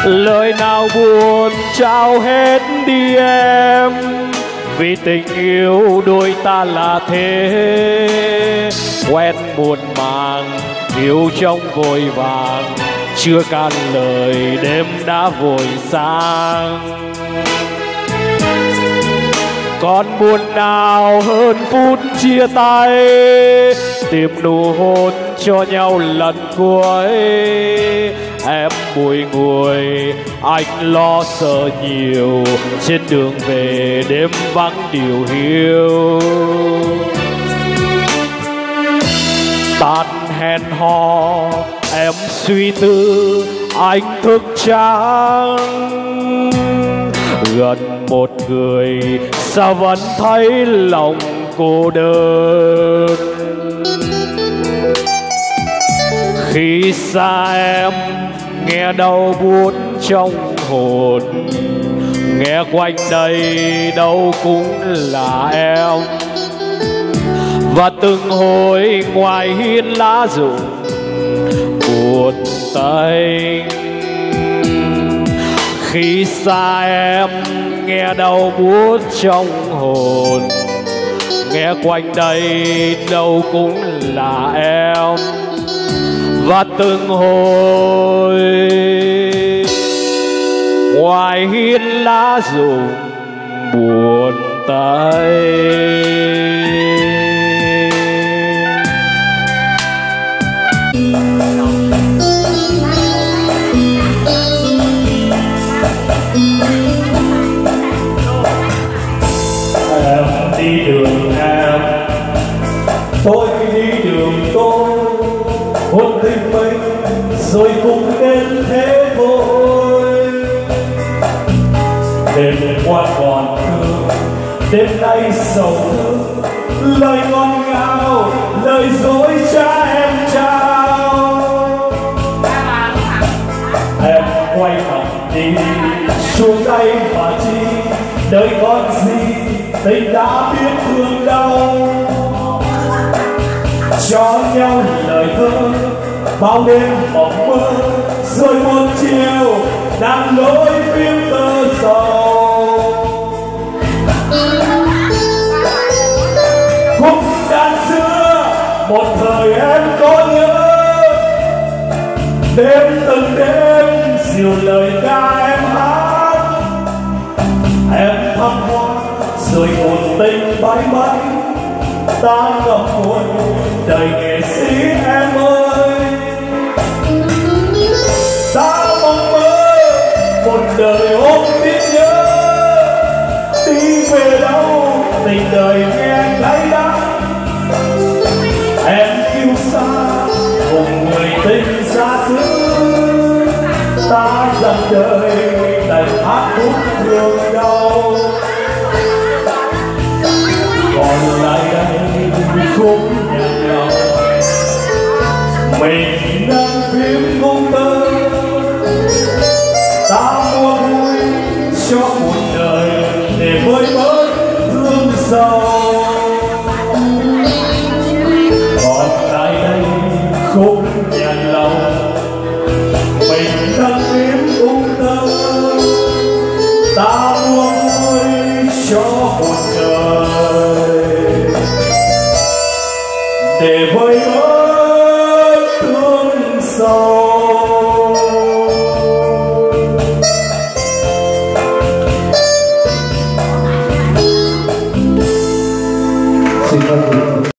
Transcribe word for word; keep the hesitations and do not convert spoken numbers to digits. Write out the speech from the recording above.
lời nào buồn trao hết đi em, vì tình yêu đôi ta là thế. Quen muộn màng yêu trong vội vàng, chưa can lời đêm đã vội sang. Còn buồn nào hơn phút chia tay, tìm nụ hôn cho nhau lần cuối. Em bùi ngùi anh lo sợ nhiều, trên đường về đêm vắng điều hiu. Tan hẹn hò em suy tư anh thức trắng, gần một người sao vẫn thấy lòng cô đơn. Khi xa em nghe đau buốt trong hồn, nghe quanh đây đâu cũng là em. Và từng hồi ngoài hiên lá rụng buồn tênh. Khi xa em nghe đau buốt trong hồn, nghe quanh đây đâu cũng là em. Và từng hồi ngoài hiên lá rụng buồn tênh. Đi đường em, tôi đi đường tôi, hôn tình mình rồi cùng đến thế thôi. Đêm qua còn thương, đêm nay sầu thương, lời ngọt ngào, lời dối trá em trao. Em quay mặt đi, xuống tay mà chi, đời còn gì tình đã biết thương đau. Cho nhau lời thơ bao đêm mộng mơ, rồi một chiều đang lối phim tơ sầu. Khúc đàn xưa một thời em có nhớ, đêm từng đêm dìu lời ca em hát. Em thăm hoa rồi một tình bay bay, ta ngập ngùi đời nghệ sĩ em ơi. Ta mong mơ một đời ôm biết nhớ, đi về đâu tình đời nghe cay đắng. Em yêu xa cùng người tình xa xứ, ta dần đời đành hát khúc thương đau. Còn lại đây khúc nhạc lòng, mình đang phím cung tơ. Ta mua vui cho một đời để vơi bớt thương sầu. Còn lại đây khúc nhạc lòng, mình đang phím cung tơ. Ta mua vui cho một đời để vơi bớt